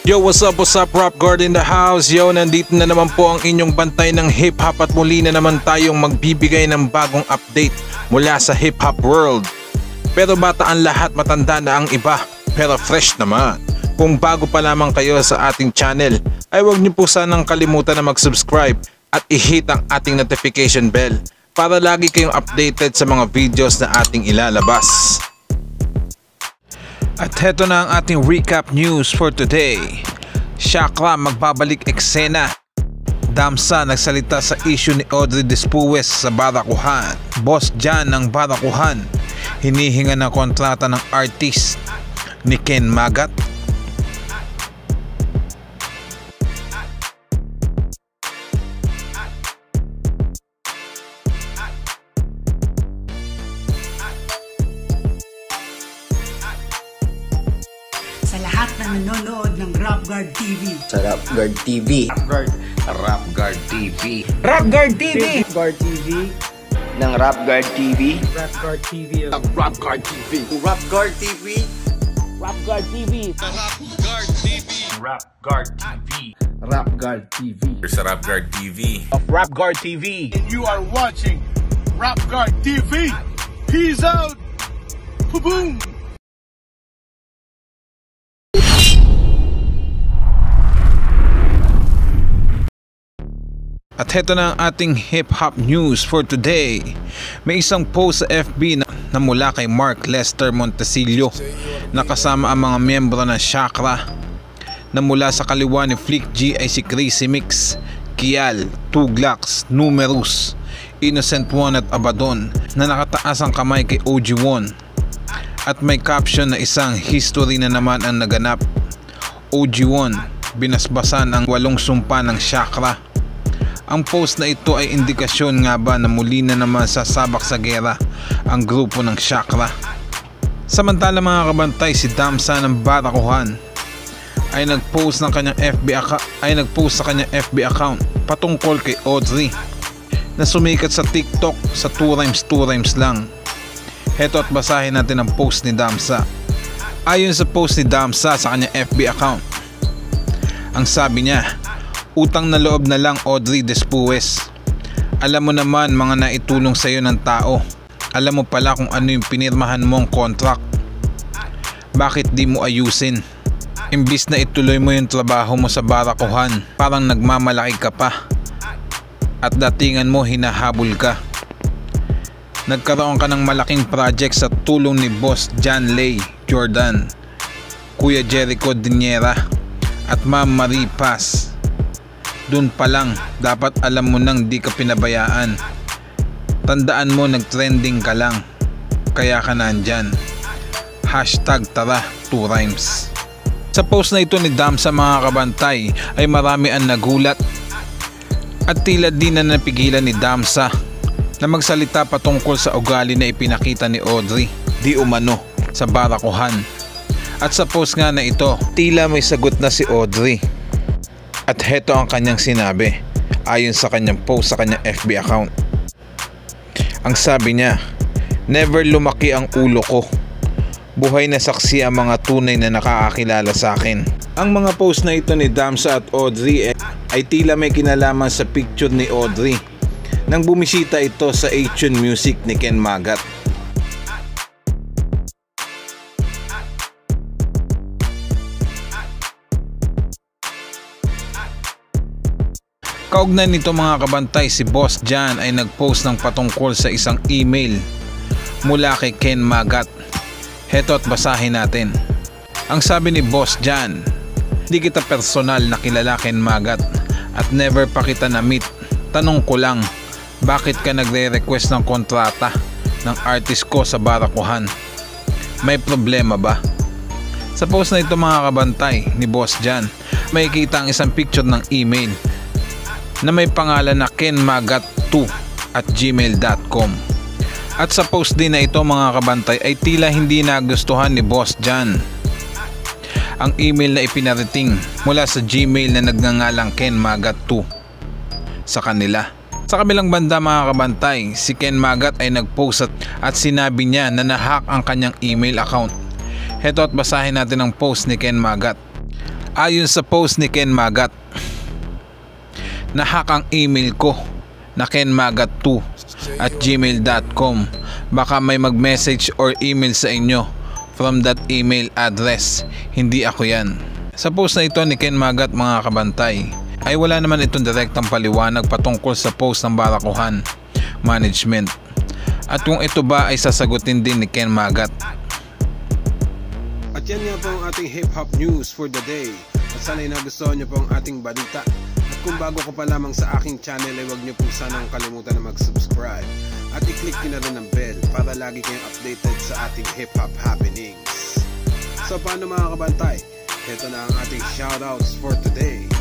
Yo, what's up, Rap Guard in the house. Yo, nandito na naman po ang inyong bantay ng hip-hop at muli na naman tayong magbibigay ng bagong update mula sa hip-hop world. Pero bata ang lahat, matanda na ang iba, pero fresh naman. Kung bago pa lamang kayo sa ating channel, ay huwag niyo po sanang kalimutan na mag-subscribe at i-hit ang ating notification bell para lagi kayong updated sa mga videos na ating ilalabas. At heto na ang ating recap news for today. Chakra magbabalik eksena. Damsa nagsalita sa issue ni Audrey Despues sa Barakuhan. Boss Jan ng Barakuhan hinihinga ng kontrata ng artist ni Ken Magat. Sa lahat na nanonood ng Rap Guard TV. Sa Rap Guard TV. Rap Guard TV. Rap Guard TV. Guard TV. Ng Rap Guard TV. Rap Guard TV. Rap Guard TV. Rap Guard TV. Rap Guard TV. Rap Guard TV. Rap Guard TV. Sa Rap Guard TV. Rap Guard TV. You are watching Rap Guard TV. Peace out. Boom. At heto na ang ating hip-hop news for today. May isang post sa FB na mula kay Mark Lester Montesillo na kasama ang mga miyembro ng Chakra, na mula sa kaliwa ni Flick G ay si Crazy Mix, Kial, Tuglax, Numerous, Innocent One at Abaddon, na nakataas ang kamay kay OG1 at may caption na isang history na naman ang naganap. OG1, binasbasan ang 8 sumpa ng Chakra. Ang post na ito ay indikasyon nga ba na muli na naman sasabak sa gera ang grupo ng Chakra. Samantala mga kabantay, si Damsa ng Barakuhan ay nagpost sa kanyang FB account patungkol kay Audrey na sumikat sa TikTok sa 2 rhymes lang. Heto at basahin natin ang post ni Damsa. Ayon sa post ni Damsa sa kanyang FB account, ang sabi niya, "Utang na loob na lang, Audrey Despues. Alam mo naman mga naitulong sa'yo ng tao. Alam mo pala kung ano yung pinirmahan mong contract. Bakit di mo ayusin? Imbis na ituloy mo yung trabaho mo sa Barakuhan, parang nagmamalaki ka pa. At datingan mo hinahabol ka. Nagkaroon ka ng malaking project sa tulong ni Boss Jan Lay Jordan, Kuya Jericho Diniera at Ma'am Marie Paz. Doon pa lang, dapat alam mo nang di ka pinabayaan. Tandaan mo, nagtrending ka lang, kaya ka nandyan. #tara 2 rhymes. Sa post na ito ni Damsa mga kabantay ay marami ang nagulat at tila di na napigilan ni Damsa na magsalita patungkol sa ugali na ipinakita ni Audrey di umano sa Barakuhan. At sa post nga na ito, tila may sagot na si Audrey. At heto ang kanyang sinabi ayon sa kanyang post sa kanyang FB account. Ang sabi niya, "Never lumaki ang ulo ko. Buhay na saksi ang mga tunay na nakakakilala sa akin." Ang mga post na ito ni Damsa at Audrey ay tila may kinalaman sa picture ni Audrey nang bumisita ito sa H-Tune Music ni Ken Magat. Kaugnay nito mga kabantay, si Boss Jan ay nagpost ng patungkol sa isang email mula kay Ken Magat. Heto at basahin natin. Ang sabi ni Boss Jan, "Di kita personal na kilala, Ken Magat, at never pa kita na-meet. Tanong ko lang, bakit ka nagre-request ng kontrata ng artist ko sa Barakuhan? May problema ba?" Sa post na ito mga kabantay ni Boss Jan, may kita ang isang picture ng email na may pangalan na kenmagat2@gmail.com. At sa post din na ito mga kabantay ay tila hindi nagustuhan ni Boss Jan ang email na ipinarating mula sa Gmail na nagngangalang kenmagat2 sa kanila. Sa kabilang banda mga kabantay, si Ken Magat ay nagpost at sinabi niya na nahack ang kanyang email account. Heto at basahin natin ang post ni Ken Magat. Ayon sa post ni Ken Magat, nahack ang email ko na kenmagat2@gmail.com. Baka may mag-message or email sa inyo from that email address. Hindi ako yan. Sa post na ito ni Ken Magat, mga kabantay, ay wala naman itong direktang paliwanag patungkol sa post ng Barakuhan Management. At kung ito ba ay sasagutin din ni Ken Magat. At yan nga po ang ating hip-hop news for the day. At sana'y nagustuhan nyo po ang ating balita. At kung bago ka pa lamang sa aking channel ay huwag nyo po sanang kalimutan na mag-subscribe. At i-click nyo na rin ang bell para lagi kayong updated sa ating hip-hop happenings. So paano mga kabantay? Ito na ang ating shoutouts for today.